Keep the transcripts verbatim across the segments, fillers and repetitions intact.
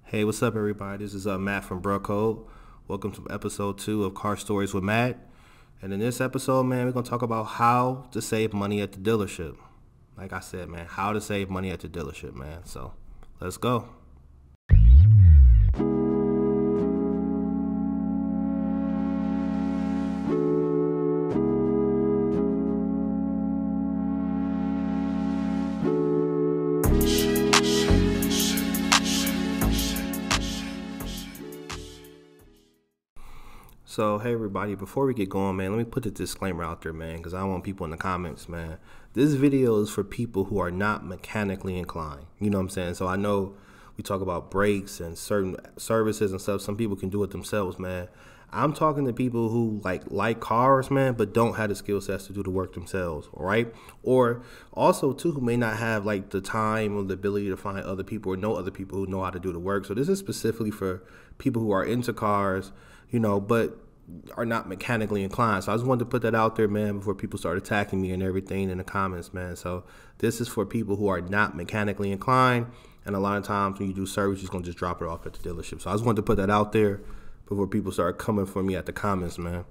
Hey, what's up, everybody? This is uh, Matt from Bro Code. Welcome to episode two of Car Stories with Matt. And in this episode, man, we're going to talk about how to save money at the dealership. Like I said, man, how to save money at the dealership, man. So let's go. So, hey everybody, before we get going, man, let me put the disclaimer out there, man, because I don't want people in the comments, man. This video is for people who are not mechanically inclined. You know what I'm saying? So I know we talk about brakes and certain services and stuff. Some people can do it themselves, man. I'm talking to people who like like cars, man, but don't have the skill sets to do the work themselves, all right? Or also, too, who may not have like the time or the ability to find other people or know other people who know how to do the work. So this is specifically for people who are into cars, you know, but are not mechanically inclined. So I just wanted to put that out there, man, before people start attacking me and everything in the comments, man. So this is for people who are not mechanically inclined, and a lot of times when you do service, you're just gonna just drop it off at the dealership. So I just wanted to put that out there before people start coming for me at the comments, man.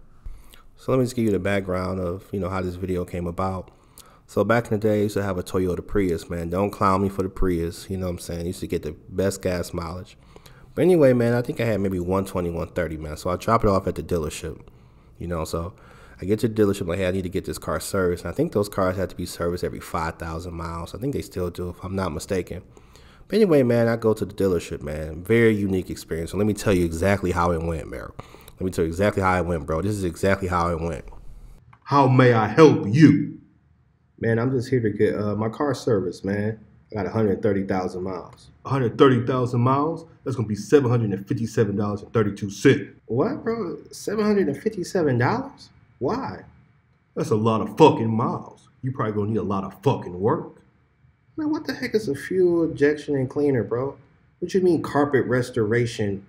So let me just give you the background of, you know, how this video came about. So back in the day, I used to have a Toyota Prius, man. Don't clown me for the Prius, you know what I'm saying? I used to get the best gas mileage. But anyway, man, I think I had maybe one twenty, one thirty, man. So I drop it off at the dealership, you know. So I get to the dealership, like, hey, I need to get this car serviced. And I think those cars have to be serviced every five thousand miles. I think they still do, if I'm not mistaken. But anyway, man, I go to the dealership, man. Very unique experience. So let me tell you exactly how it went, bro. Let me tell you exactly how it went, bro. This is exactly how it went. How may I help you? Man, I'm just here to get uh, my car serviced, man. I got one hundred thirty thousand miles. one hundred thirty thousand miles? That's going to be seven hundred fifty-seven dollars and thirty-two cents. What, bro? seven hundred fifty-seven dollars? Why? That's a lot of fucking miles. You probably going to need a lot of fucking work. Man, what the heck is a fuel injection and cleaner, bro? What you mean carpet restoration?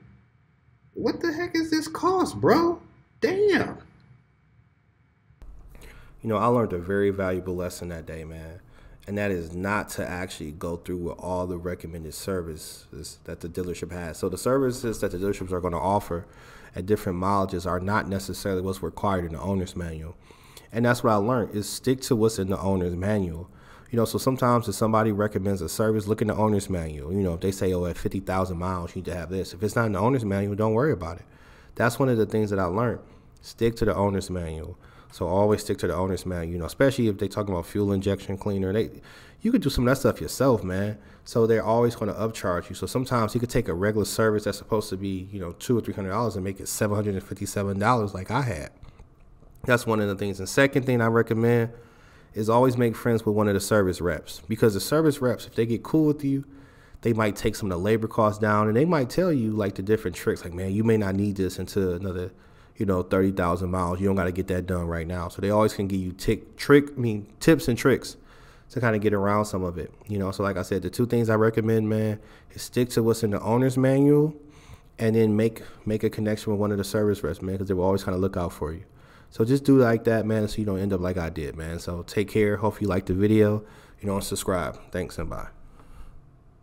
What the heck is this cost, bro? Damn. You know, I learned a very valuable lesson that day, man. And that is not to actually go through with all the recommended services that the dealership has. So the services that the dealerships are going to offer at different mileages are not necessarily what's required in the owner's manual. And that's what I learned, is stick to what's in the owner's manual. You know, so sometimes if somebody recommends a service, look in the owner's manual. You know, if they say, oh, at fifty thousand miles, you need to have this. If it's not in the owner's manual, don't worry about it. That's one of the things that I learned. Stick to the owner's manual. So always stick to the owner's manual, you know, especially if they're talking about fuel injection cleaner. They, you could do some of that stuff yourself, man. So they're always going to upcharge you. So sometimes you could take a regular service that's supposed to be, you know, two or three hundred dollars and make it seven hundred fifty-seven dollars like I had. That's one of the things. And second thing I recommend is always make friends with one of the service reps, because the service reps, if they get cool with you, they might take some of the labor costs down, and they might tell you like the different tricks. Like, man, you may not need this until another, you know, thirty thousand miles. You don't got to get that done right now. So they always can give you tick, trick, I mean, tips and tricks to kind of get around some of it. You know, so like I said, the two things I recommend, man, is stick to what's in the owner's manual, and then make make a connection with one of the service reps, man, because they will always kind of look out for you. So just do like that, man, so you don't end up like I did, man. So take care. Hope you liked the video, you know, and subscribe. Thanks and bye.